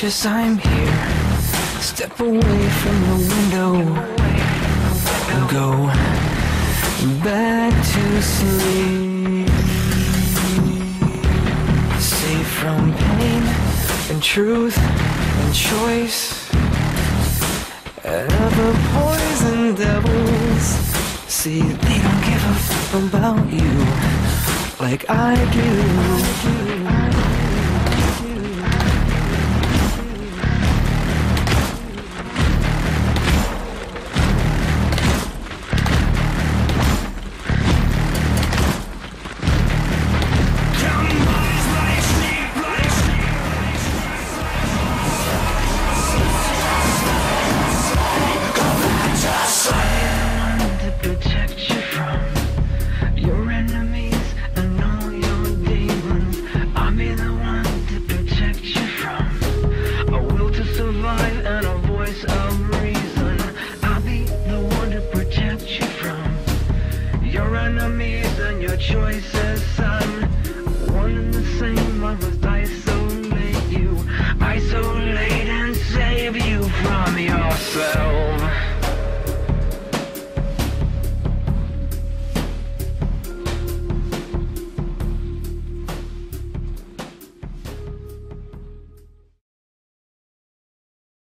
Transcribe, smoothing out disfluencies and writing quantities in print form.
precious, I'm here. Step away from the window and go back to sleep. Safe from pain and truth and choice and other poison devils. See, they don't give a fuck about you like I do. Choice.